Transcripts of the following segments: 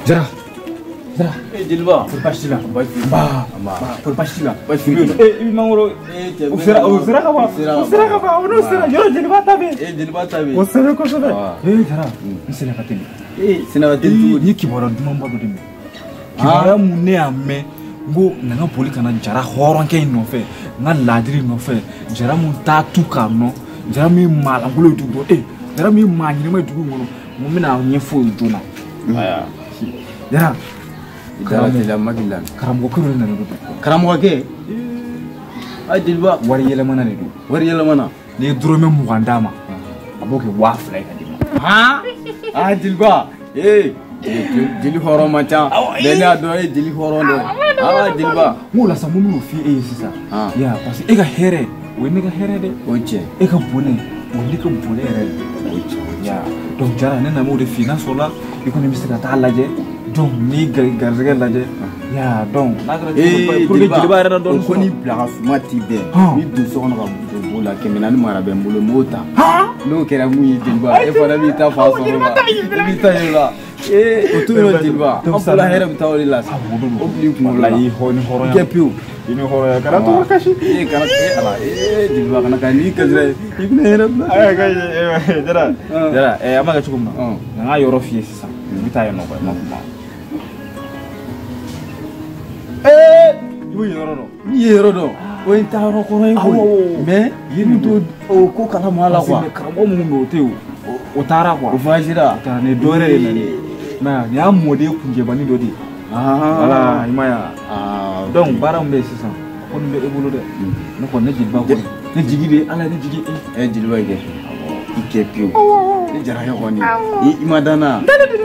Jara. Djéliba, Pour pas chiller là. Bah, pour pas chiller là. il mangoro. On sera on sera Djéliba tabe. Djéliba tabe. On sera quoi ça fait? Jara, on sera pas télé. C'est na télé. Ni qui mora duma ba do demi. Qui mora mune ame. Ngo nanga poli kana Jara horon ke no fe. Nga ladri no fe. Jara mun ta tuka no. Jara mi mala ngulo dugo. Jara mi manyi me dugo ngono. Mo mina nyefo jona. Aya. Jara. Idala magila. Karamgo ko na no. Karamgo ke? Djéliba, Wari yele mana ne do. wari yela mana. Ni drome mu wandama. Aboke wafla ka dima. Djéliba. Jeli horo macha. Bena do jeli horo do. Djéliba. Mo la sa mo no fi sisa. Ya parce que e ga here, we ne ga here de. Oche. E ka bone, o ni ka bone re. Oche. Ya. Donc Jara ne na mo de finance la, économiste ka ta laje. Donc ni garga laje. Ya donc na ga pour Djéliba ra don ko ni blaga mati be. Ni do so na ga bola kemena ni mara be mbolo mota. No kera mu Djéliba e fona bi ta fa so ba. Bi ta yola. Oturo Djéliba. Abula hera bitawli la. Obli ku la yi honi horo ya. Kepiu. Ini horo ya kana to kashi. Kana ala Djéliba kana ka ni kazra. Ibne hera. Jara amaga chukuma. Nga yoro fi sisa. Bitaye no ba ma. Yero do. O intaro ko ro ko. Mais yiri do o ko kala mala kwa. Karamo mu no te o tara kwa. O fajira. Ta ne dore ne. Na ya mode kunje bani dodi. Wala imaya. Donc bara mbe sisa. Ko mbe e bolo de. No ko ne Djéliba ko. Ne jigide ala ne jigi. Djéliba ke. Ikepiu. Ni Jara yo ko ni. Imadana.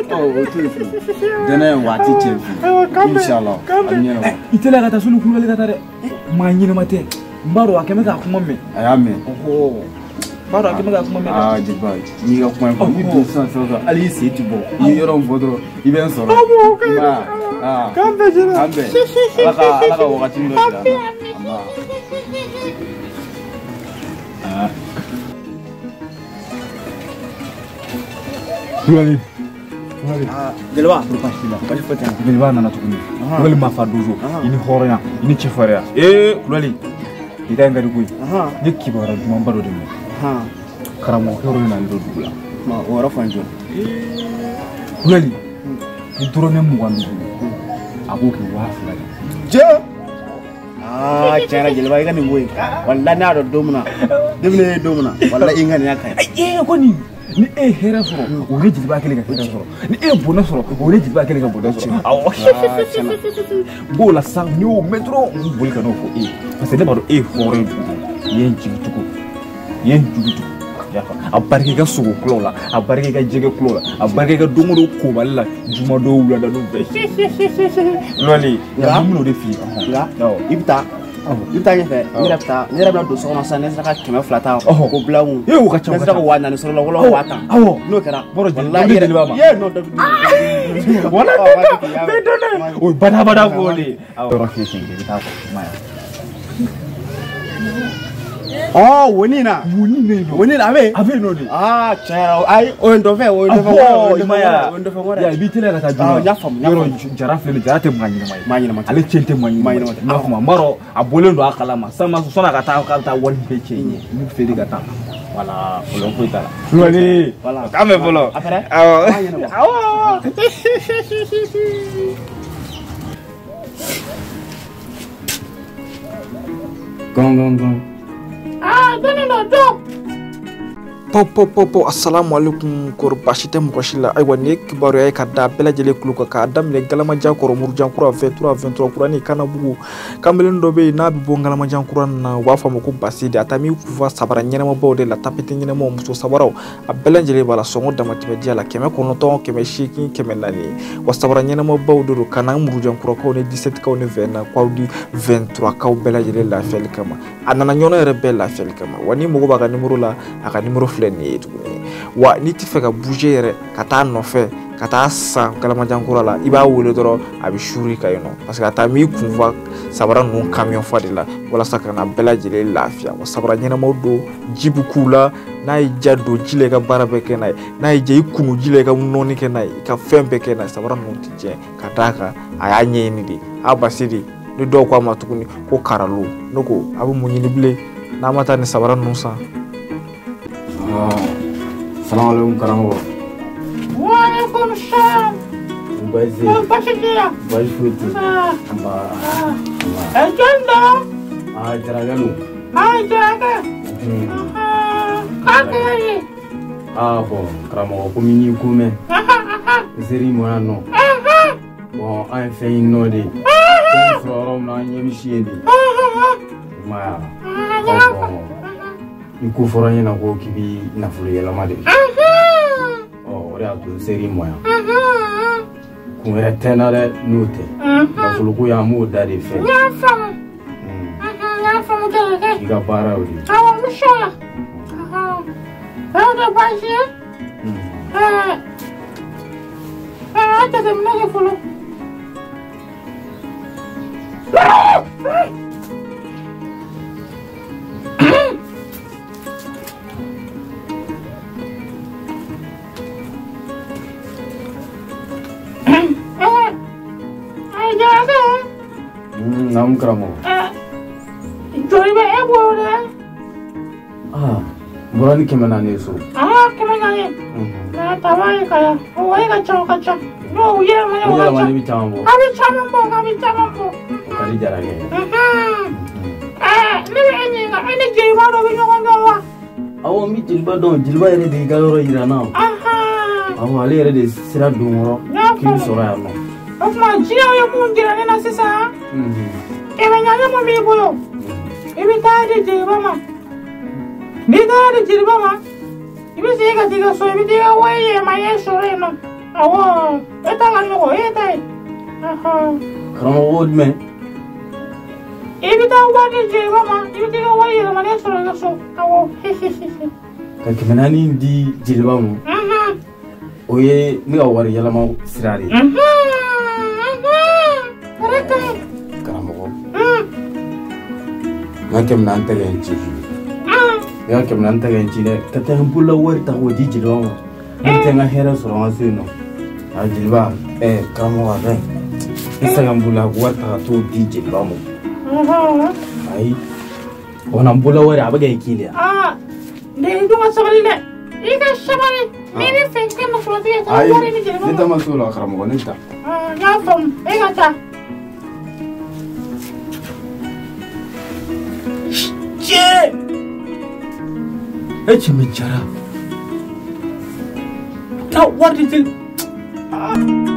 Dana wati chefi. Inshallah. Amina. Itela kata sunu kulale kata de. Manyine mate. Mbaro akeme ka kuma me. Ayame. Mbaro akeme ka kuma me. Djéliba. Ni ga kuma ko ni do san so. Ali se ti bo. Ni yoro mbodro. Iben soro. Kambe Jara. Kambe. Alaka wakati ndo Jara. Djéliba pour pas chiller. Pas de faute. Djéliba nana tukuni. Kulali mafa dozo. Ini horoya, ini chefaria. Kulali. Ida ngari kui. Ni kibara duma mbaro de mo. Karamo horo na ndo dula. Ma ora fanjo. Kulali. Ni drone mu wandu. Aboke wafla. Je. Cara Djéliba ga ni ngoy. Walla na do domuna. Demne domuna. Walla ingani yakai. Ko ni ni hera soro o ne Djéliba kele ka hera soro ni bona soro o ne Djéliba kele ka bona soro bo la sang ni o metro bol ka no ko parce que ne ba do hore yen jigituko ya fa abarke ga sugo klola abarke ga jege klola abarke ga dongo ko balla juma do wula da no be loli ya mu no de fi ya ibta Yuta nyefe, nirabla do sona sa nesaka keme flata ko blawu. Yo ka chawo. Nesaka wana ni solo wala wata. No kera. Boro Djéliba ma. Ye no do. Wala bedone. O bada ko le. Ro fi singe bita ko maya. Woni na ave no di. Chara ai o ndo fe maya. Ya bitele ka ta ya fam yoro Jara fele Jara te manyina ma ale chente manyina ma kuma maro abole ndo akala ma sama sona ka ta woni peke ni fele ka ta wala bolo ko ta wala wala kame bolo afere gong Popo assalamu alaikum kor bashite mukashila aywa ne kibaru ay kada bela jele kuluka ka adam le galama jakoro murjan kura 23 kurani kana bugu kamelen dobe na bibo galama jankura na wafa mako basidi atami kuva sabara nyene mo bode la tapete nyene mo muso sabaraw abela jele bala songo damati media la keme kono to keme shiki keme nani wa sabara nyene mo bawduru kana murjan kura ko ne 17 ka ne 20 kwa di 23 ka bela jele la fel kama anana nyono rebel la fel kama wani mugo baga numero la aka numero ni wa niti feka bouger kata no fe ka taa san galamajankura la i b'a wele dɔrɔn a bɛ shuri ka yen nɔ parce que a taa m'i kun fa sabara ninnu camion fa de la walasa ka na bɛɛ lajɛlen lafiya wa sabara ɲɛnamaw don ji bɛ k'u la n'a ye ja don ji la i ka baara bɛɛ kɛ n'a ye n'a ye ja i kunu ji la i ka nɔɔni kɛ n'a ye i ka fɛn bɛɛ kɛ n'a ye sabara ninnu tɛ tiɲɛ ka d'a kan a y'a ɲɛɲini de a basi de ni dɔw ko a ma tuguni ko karalo ne ko a bɛ mun ɲini bilen n'a ma taa ni sabara ninnu san. Salaamaaleykum karamɔgɔ. Waalaikum salam. Baasi. Baasi t'i la. Baasi foyi tɛ. Jɔn don? Jarakɛ don. Jarakɛ. K'a kɛra ye. Bon karamɔgɔ komi n'i ko mɛn. Série mɔna nɔ. Bon an ye fɛn ɲini nɔ de. Fɛn sɔrɔ yɔrɔ min na an ɲɛ bɛ si yen de. I ma ye wa? Ni ko fɔra n ɲɛna ko k'i bɛ nafolo yɛlɛma de. O de y'a to série mɔya. Kun wɛrɛ tɛ n na dɛ n'o tɛ. Nafolo ko y'an m'o da de fɛ. N y'a faamu. N y'a faamu Jarakɛ. I ka baara y'o de. Awɔ n bɛ se o la. O tɛ baasi ye. A jateminɛ kɛ fɔlɔ. Naam karamɔgɔ. Djéliba e bolo dɛ. Bɔra ni 400 ye so. 400 ye. Tabayi kaya. O ye ka ca. N'o yɛlɛma ye o ka ca. O yɛlɛmani bɛ caman bɔ. A bɛ caman bɔ. O ka di Jarakɛ ye. Ne bɛ e ɲininka e ni Djéliba dɔ bɛ ɲɔgɔn dɔn wa? Awɔ n bɛ Djéliba dɔn. Djéliba yɛrɛ de y'i ka yɔrɔ yira n na. Awɔ ale yɛrɛ de sira don kɔrɔ k'i bɛ sɔrɔ yan nɔ. O tuma diɲɛw ye mun jira ne na sisan. Kɛmɛ ɲaga mun b'i bolo i bɛ taa di Djéliba ma. N'i taara di Djéliba ma i bɛ segin ka t'i ka so i bɛ t'i ka wari yɛlɛma i ye sɔrɔ yen nɔ. Awɔ e ta ka nɔgɔ e ta ye. Karamɔgɔ jumɛn? I bɛ taa wari di Djéliba ma i bɛ t'i ka wari yɛlɛma i ye sɔrɔ i ka so. Awɔ. Ka 400 di Djéliba ma. O ye ne ka wari yɛlɛma sira de ye. Karamɔgɔ. N ka 400 tɛgɛ n ci. N ka 400 tɛgɛ n ci dɛ. Ka taa n bolola wari ta k'o di Djéliba ma. Ne tɛ n ka hɛrɛ sɔrɔ n ka so yen nɔ. Djéliba karamɔgɔ a ka ɲi. Ne tɛ se ka n bolola wari ta ka t'o di Djéliba ma. Ayi. Wa na n bolola wari a bɛ kɛ k'i de ya. Ne dun ka sabali dɛ. I ka sabali. N'i bɛ fɛ ka nafolotigi ka wari di Djéliba ma. Ne ta ma s'o la karamɔgɔ ne ta. N y'a faamu e ka taa. E cɛ min jara taa wari di